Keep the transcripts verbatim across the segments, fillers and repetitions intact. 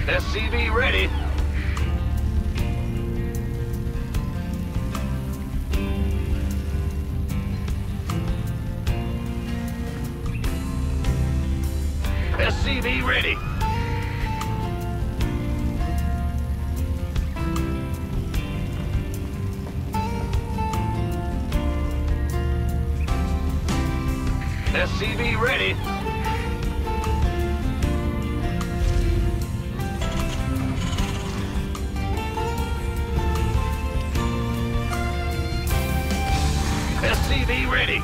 S C V ready. S C V ready. S C V ready. S C V ready.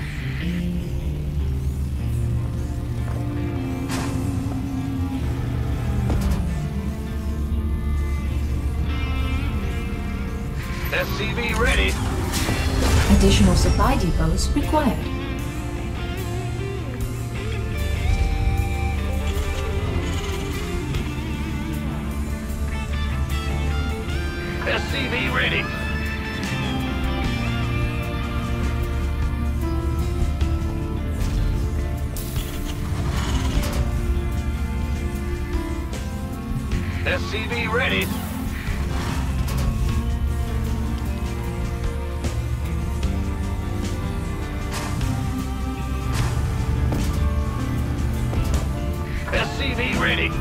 S C V ready. Additional supply depots required. S C V ready. S C V ready. S C V ready.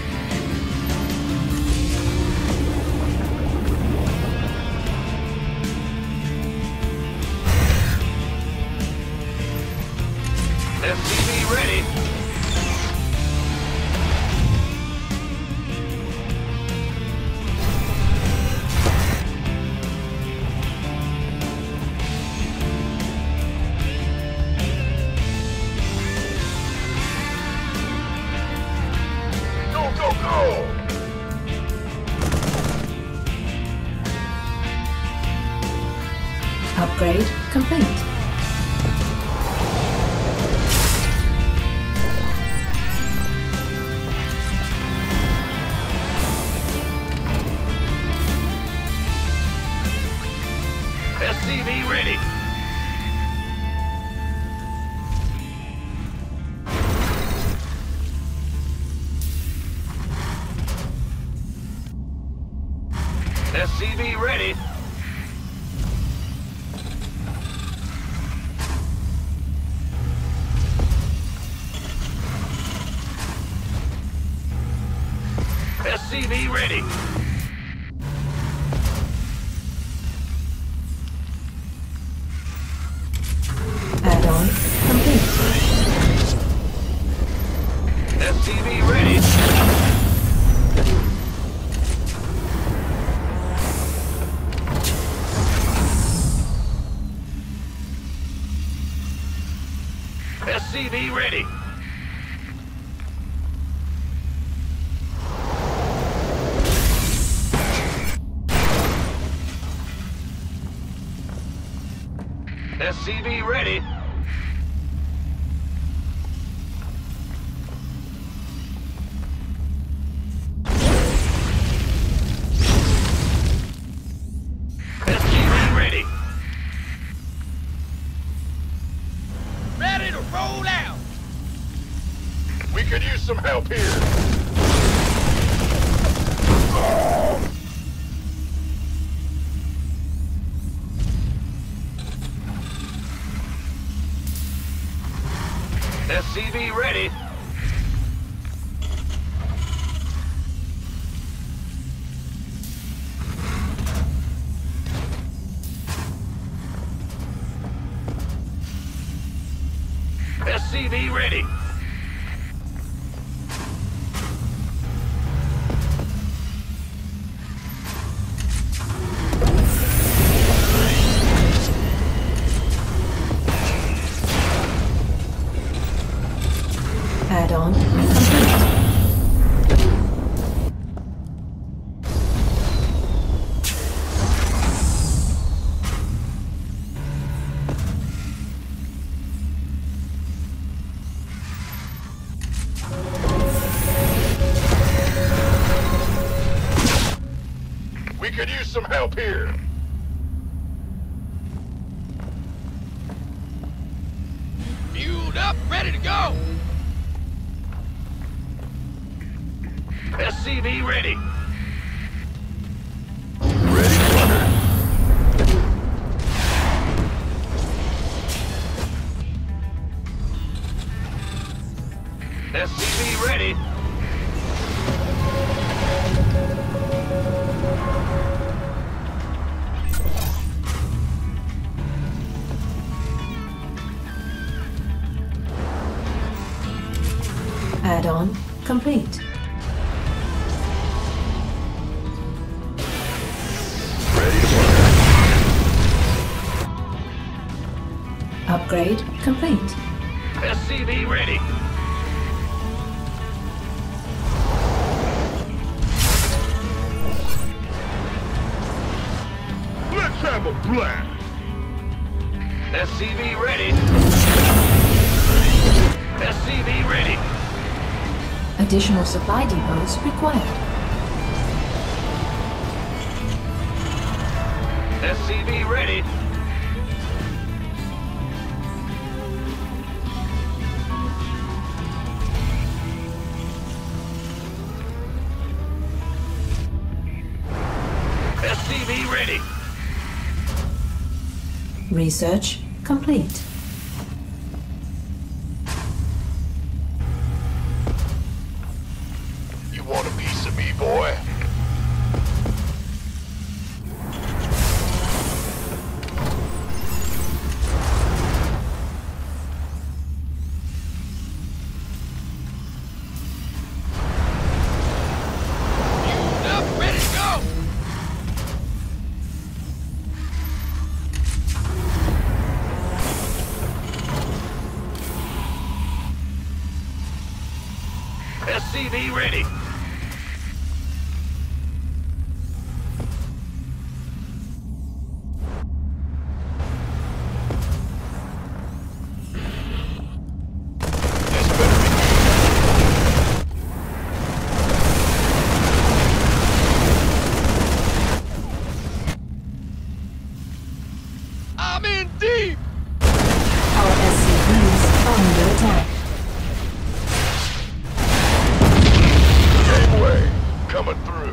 S C V ready. Go, go, go! Upgrade complete. S C V ready. S C V ready. S C V ready. Add-on complete. S C V ready. S C V ready. S C V ready. S C V ready. Ready to roll out! We could use some help here. S C V ready. S C V ready. Add-on complete. We could use some help here. Fueled up, ready to go! S C C V ready. Ready to plunder. S C V ready. Add-on complete. Ready to plunder. Upgrade complete. S C V ready. Let's have a blast. S C V ready. S C V ready. Additional supply depots required. S C V ready. S C V ready. Research complete. You want a piece of me, boy? S C V ready. This better be good. I'm in deep. Our S C Vs are under attack. Gateway coming through.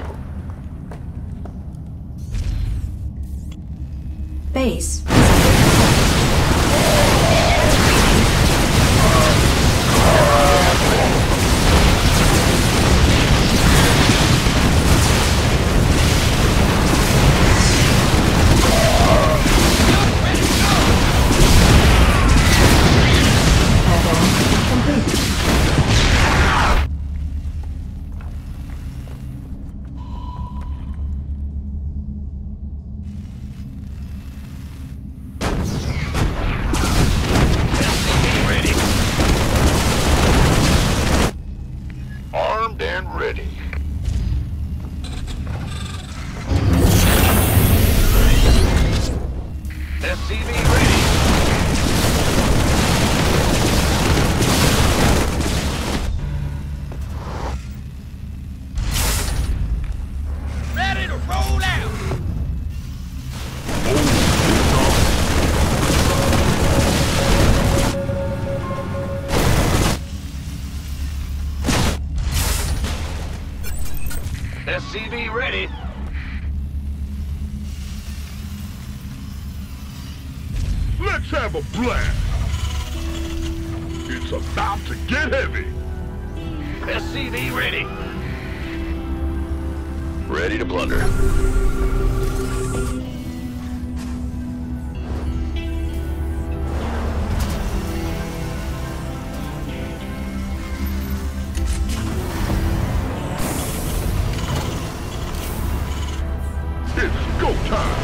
Base is under attack. Add-on complete. Armed and ready. S C V ready. Ready to roll out. S C V ready. Let's have a blast. It's about to get heavy. S C V ready. Ready to plunder. It's go time.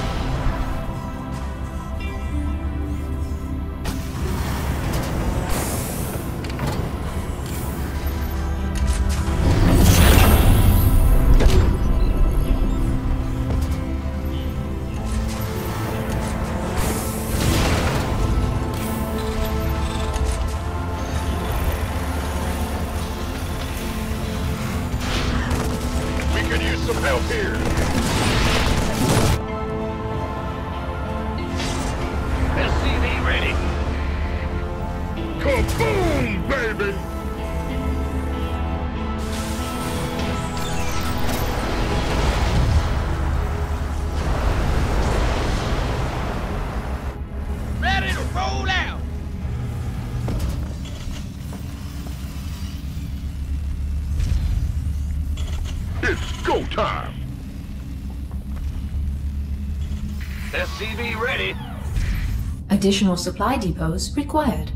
We could use some help here. S C V ready. Kaboom, baby! time. S C V ready. Additional supply depots required.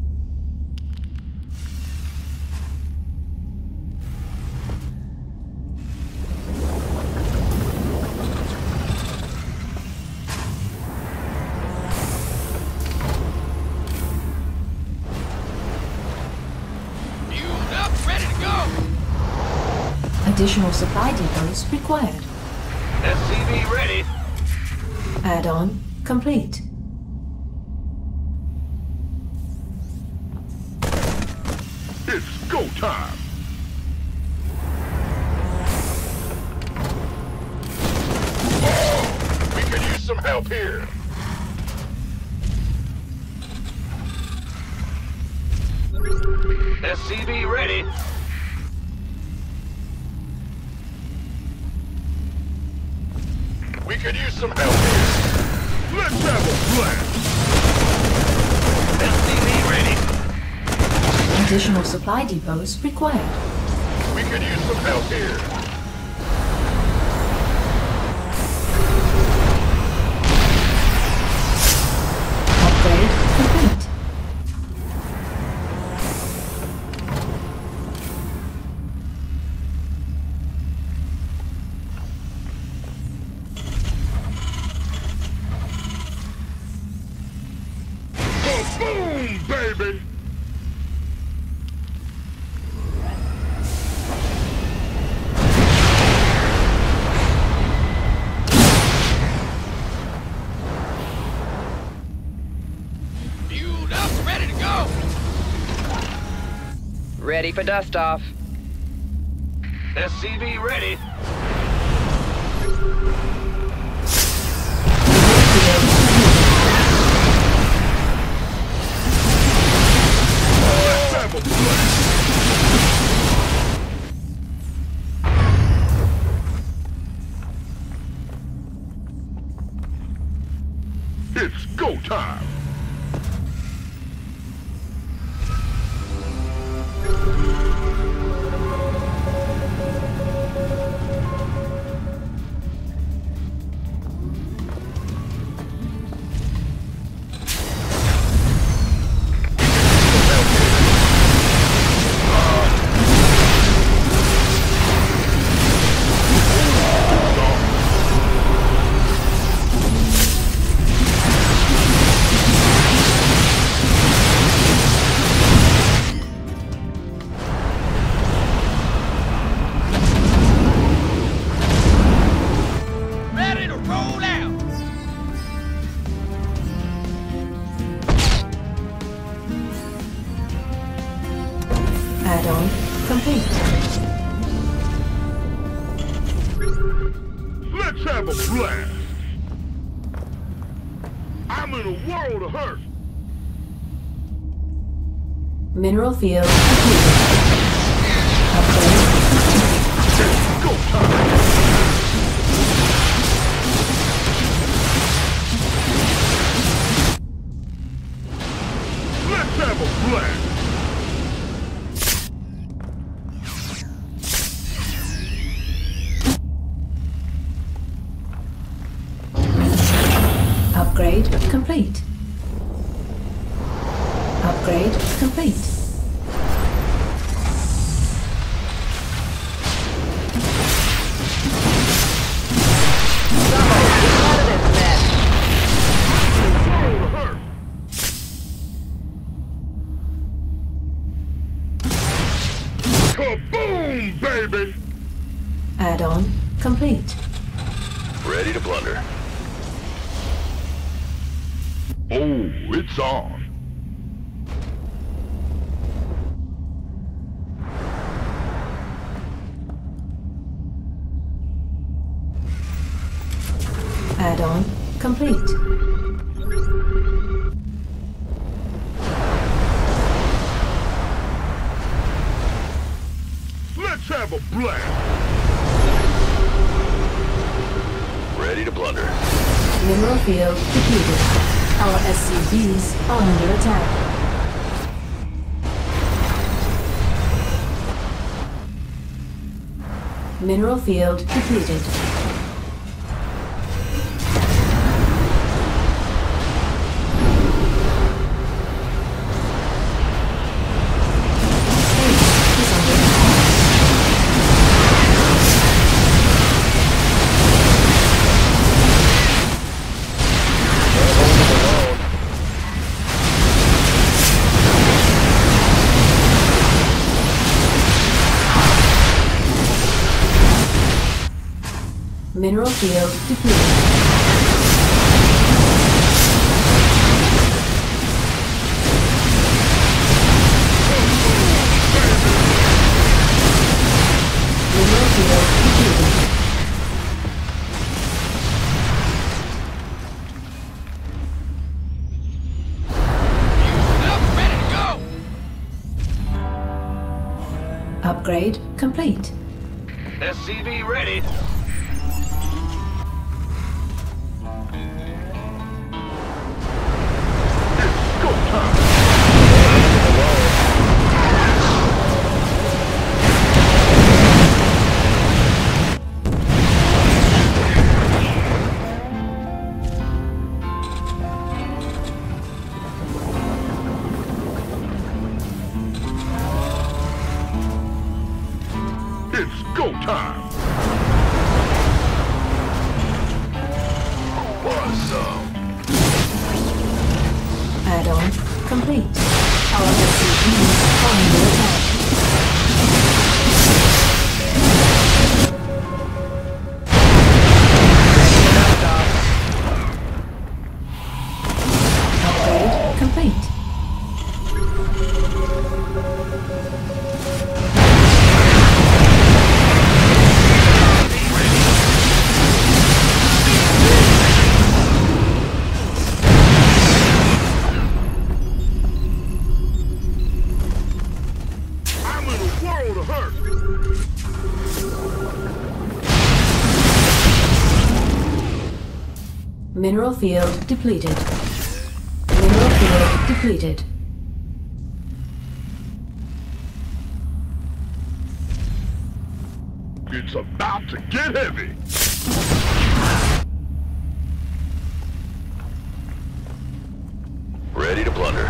Fueled up, ready to go. Additional supply depots required. S C V ready. Add-on complete. It's go time. Oh, we could use some help here. S C V ready. We could use some help here. Let's have a blast. S C V ready. Additional supply depots required. We could use some help here. Upgrade complete. Boom, baby! Fueled up, ready to go! Ready for dust off. S C V ready. Let's have a blast. It's go time. Ready to roll out. Add-on complete. Let's have a blast. I'm in a world of hurt. Mineral field completed. Upgrade. It's go time. Let's have a blast. Upgrade complete. Upgrade complete. Kaboom, baby! Add-on complete. Ready to plunder. Oh, it's on. Add-on complete. Let's have a blast. Ready to plunder. Mineral field depleted. Our S C Vs are under attack. Mineral field depleted. Mineral field depleted. Mineral field depleted. Up, ready to go! Upgrade complete. S C V ready. It's go time! Awesome! Add-on complete. Our S C Vs under attack. Upgrade complete. Mineral field depleted. Mineral field depleted. It's about to get heavy! Ready to plunder.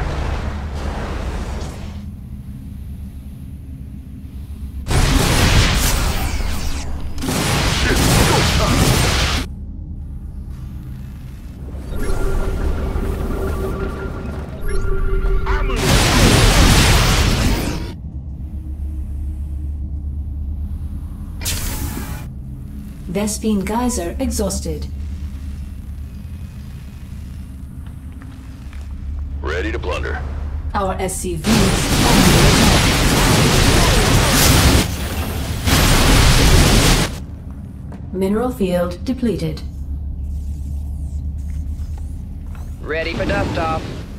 Vespine geyser exhausted. Ready to plunder. Our S C Vs under attack. Mineral field depleted. Ready for dust off.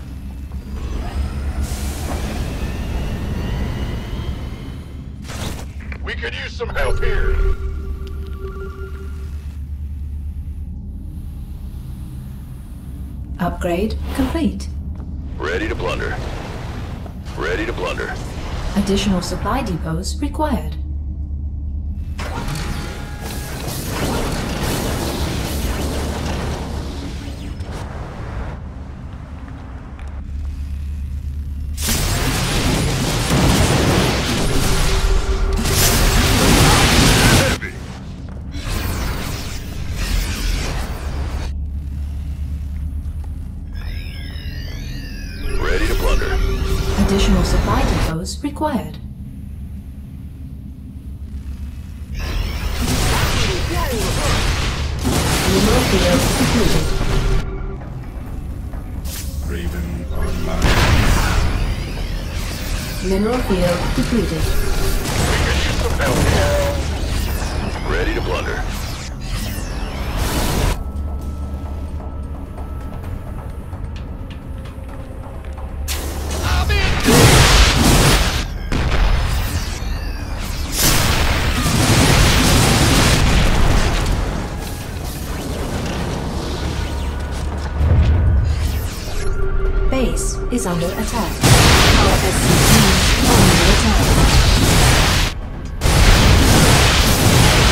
We could use some help here! Upgrade complete. Ready to plunder. Ready to plunder. Additional supply depots required. Additional supply depots required. Mineral field depleted. Raven online. Mineral field depleted. We could use some help here! Ready to plunder. Base is under attack. Our S C Vs under attack.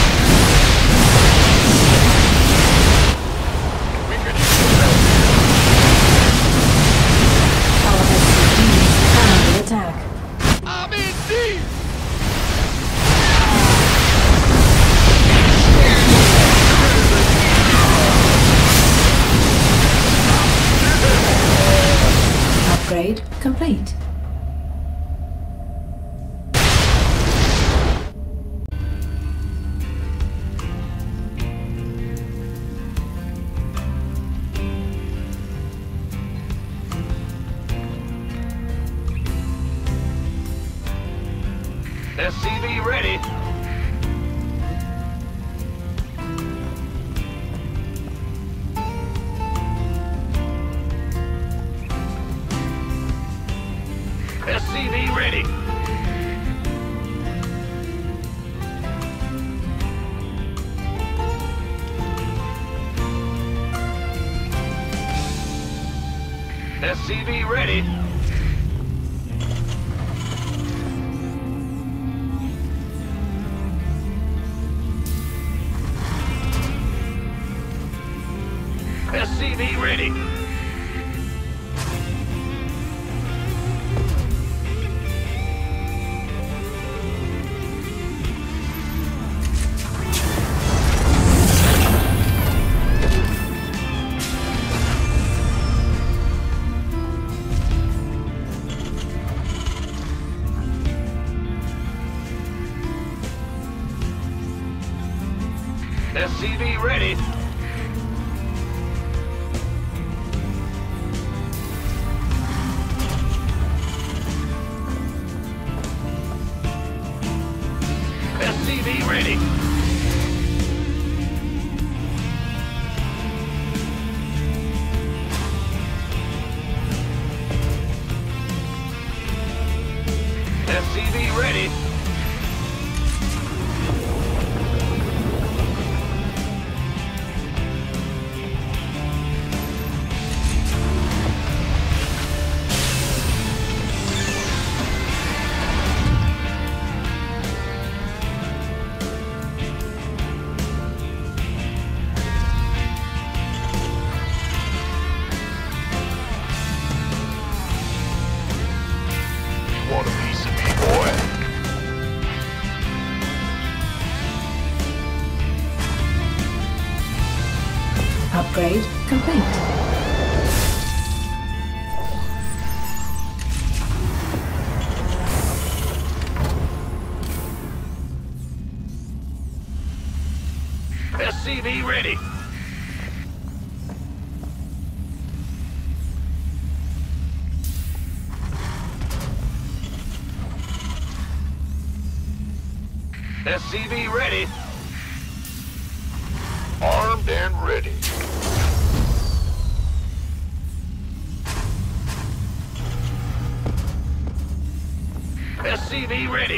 S C V ready. S C V ready. S C V ready. S C V ready. S C V ready. Want a piece of me, boy? Upgrade complete. S C V ready. S C V ready. Armed and ready. S C V ready.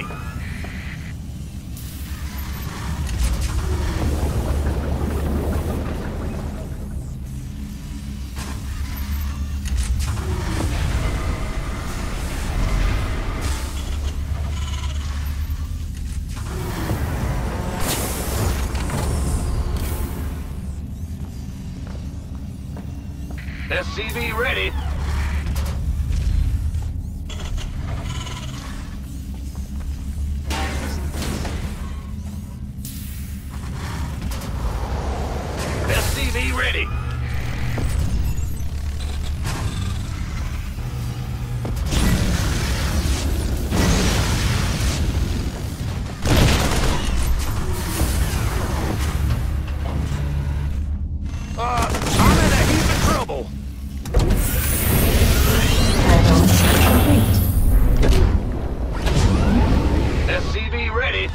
S C V ready. S C V ready. Uh, I'm in a heap of trouble. Add-on complete. S C V ready.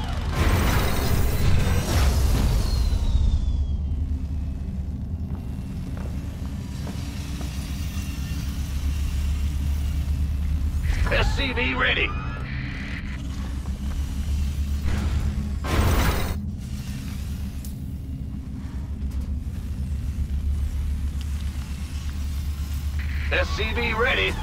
S C V ready. S C V ready.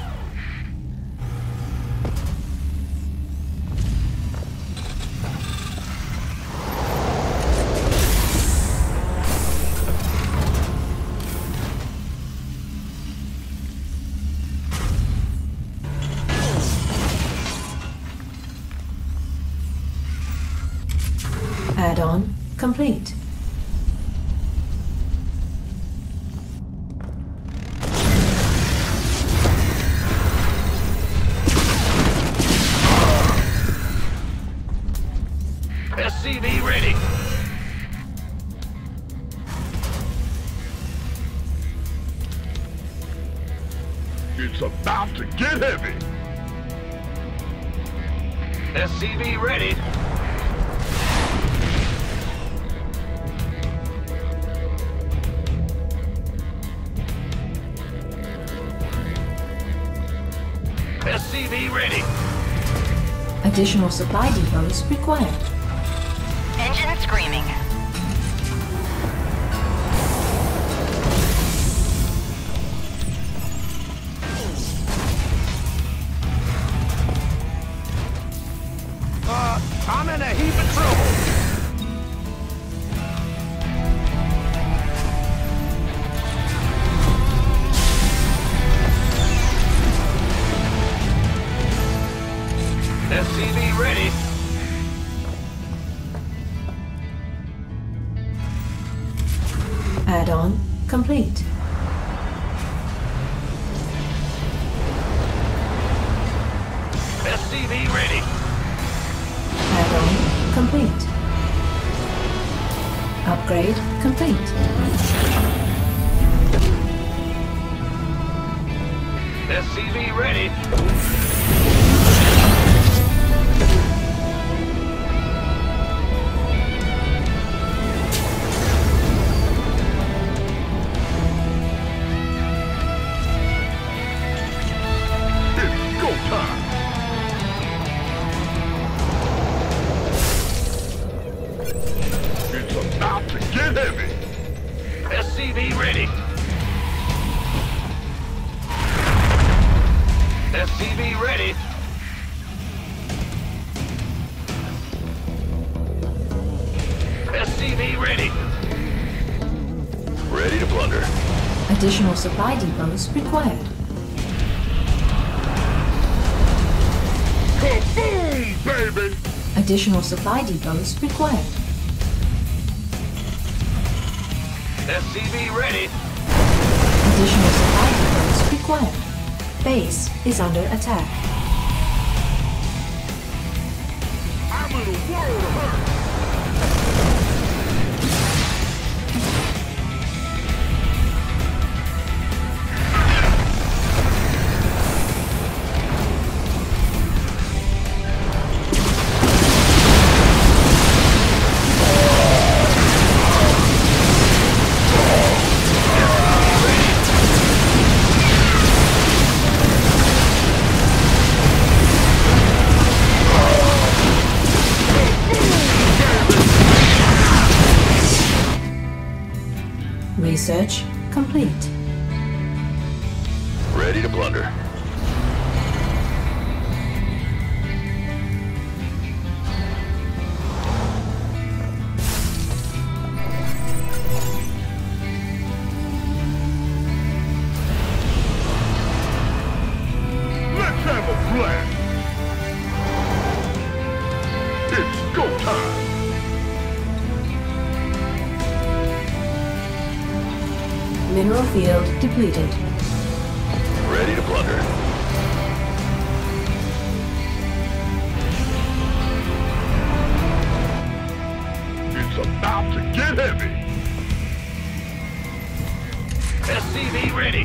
Add-on complete. S C V ready. It's about to get heavy. S C V ready. S C V ready. Additional supply depots required. Engine screaming. Add-on complete. S C V ready. Add-on complete. Upgrade complete. S C V ready. It's go time. It's about to get heavy. S C V ready. S C V ready. S C V ready. Ready to plunder. Additional supply depots required. Kaboom, baby! Additional supply depots required. S C V ready. Additional supply depots required. Base is under attack. I'm in a world of hurt. Research complete. Ready to plunder. Let's have a blast. It's go time. Mineral field depleted. Ready to plunder. It's about to get heavy. S C V ready.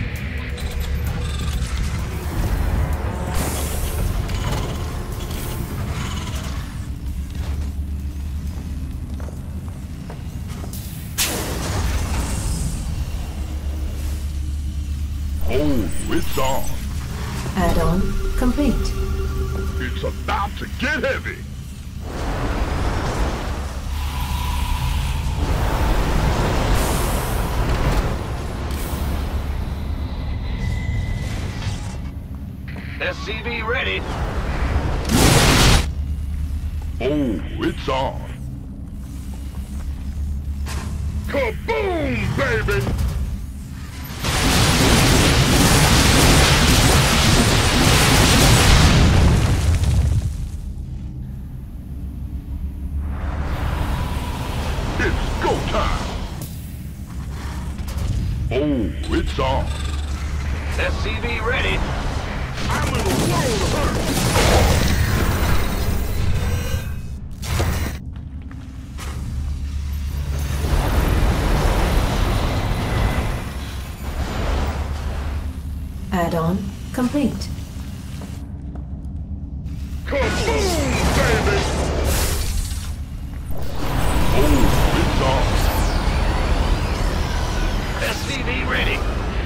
Oh, it's on. Add-on complete. It's about to get heavy. S C V ready. Oh, it's on. Kaboom, baby! It's go time. Oh, it's on. S C V ready. I'm in a world of hurt. Add-on complete. Kaboom, baby! Oh, it's on. S C V ready.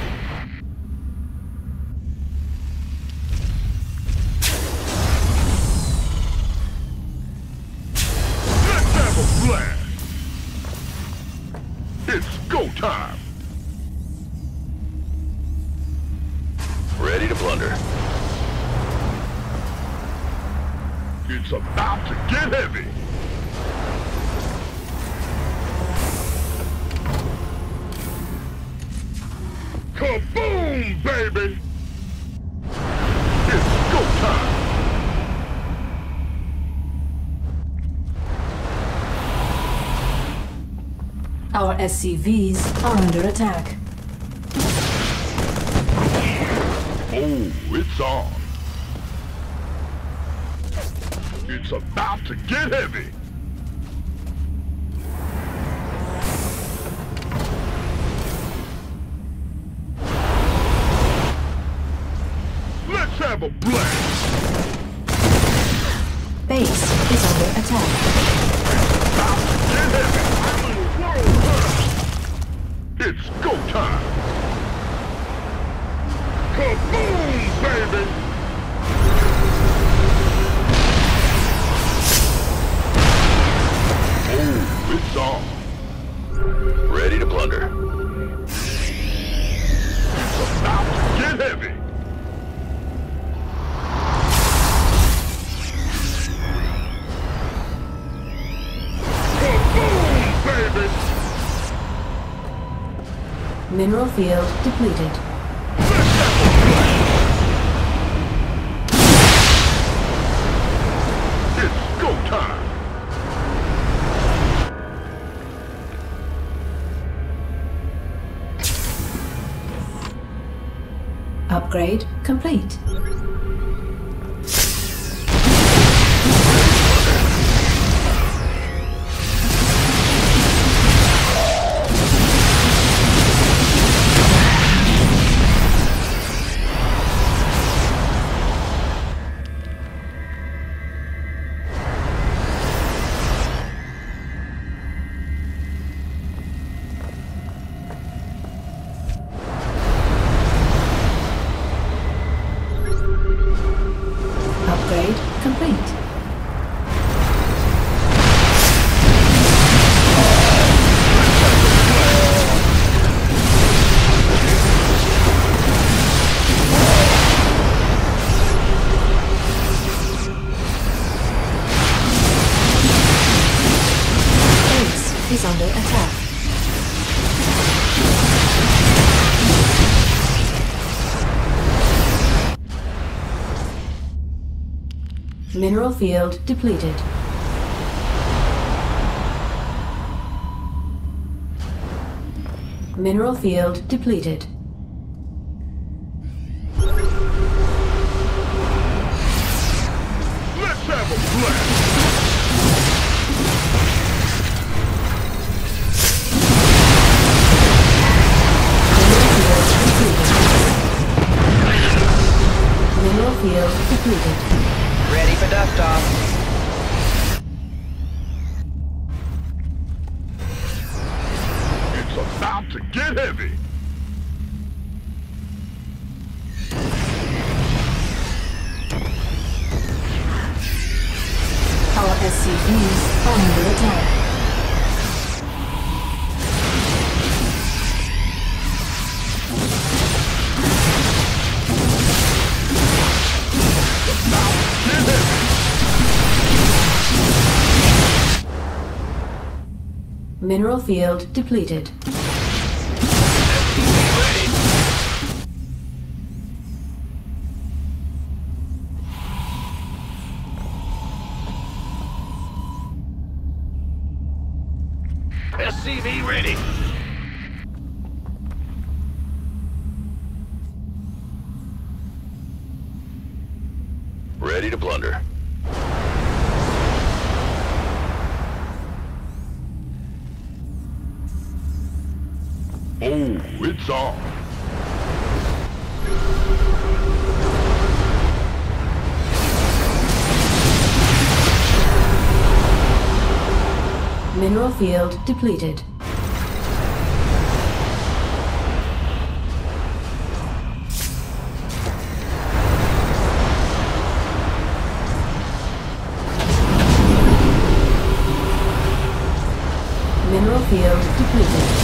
Let's have a blast. It's go time. Ready to plunder. It's about to get heavy. Kaboom, baby! It's go time. Our S C Vs are under attack. Oh, it's on. It's about to get heavy. Let's have a blast. Base is under attack. About to get heavy. It's go time. Kaboom, baby. Oh, it's on. Ready to plunder. It's about to get heavy. Kaboom, baby. Mineral field depleted. It's go time. Upgrade complete. Is under attack. Mineral field depleted. Mineral field depleted. Let's have a blast. Mineral field depleted. Ready for dust off. It's about to get heavy. Our S C Vs are under attack. Mineral field depleted. S C V ready. Ready to plunder. Oh, it's on. Mineral field depleted. Mineral field depleted.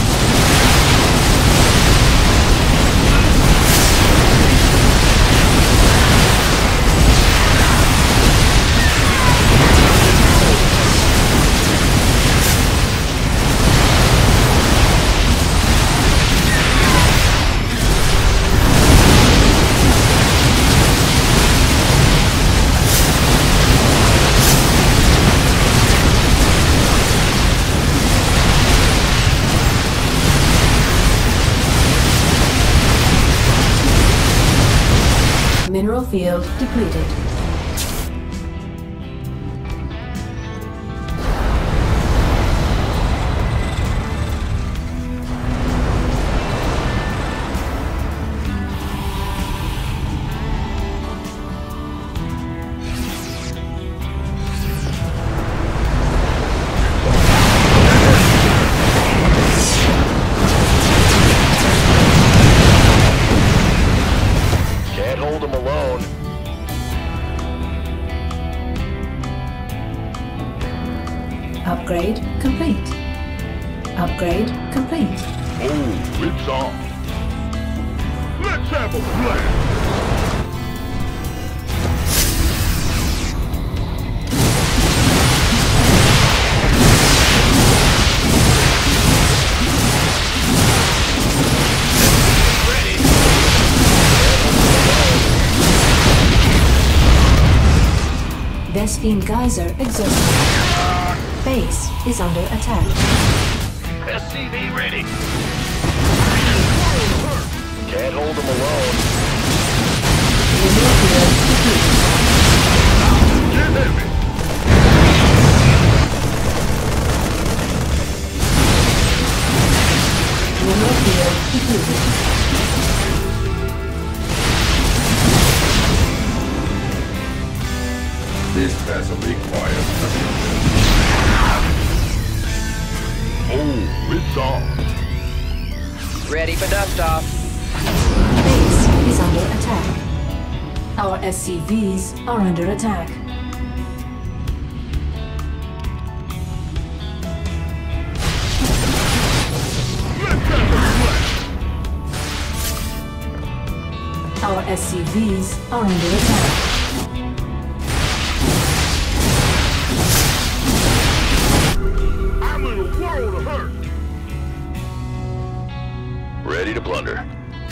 Mineral field depleted. Upgrade complete. Upgrade complete. Oh, it's on. Let's have a blast. Vespene geyser exhausted. Base is under attack. S C V ready. Can't hold them alone. Mineral field depleted. Get heavy. Mineral field depleted. This vessel requires assistance. Oh, it's on. Ready for dust off. Base is under attack. Our S C Vs are under attack. Let's have a blast. Our S C Vs are under attack. I'm in a world of hurt. Ready to plunder.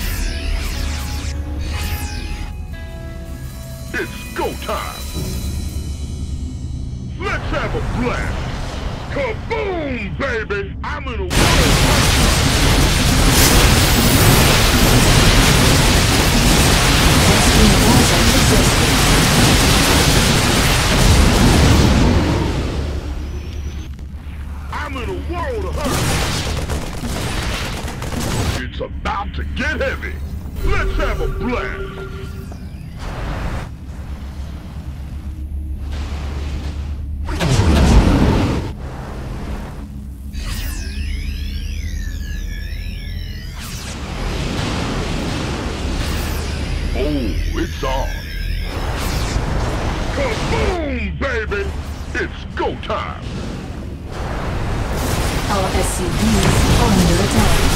It's go time. Let's have a blast. Kaboom, baby. I'm in a world of hurt. Vespene geyser exhausted. I'm in a world of hurt. It's about to get heavy. Let's have a blast. Oh, it's on. Kaboom, baby. It's go time. Our S C Vs are under attack.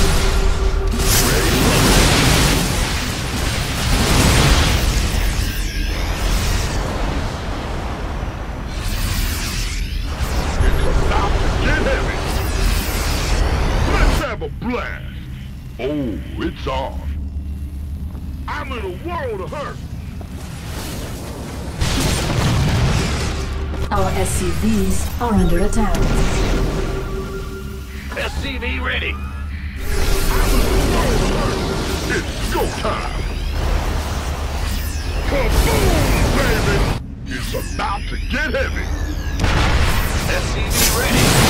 It's about to get heavy. Let's have a blast. Oh, it's on. I'm in a world of hurt. Our S C Vs are under attack. S C V ready. I'm in a world of hurt. It's go time. Kaboom, baby. It's about to get heavy. S C V ready.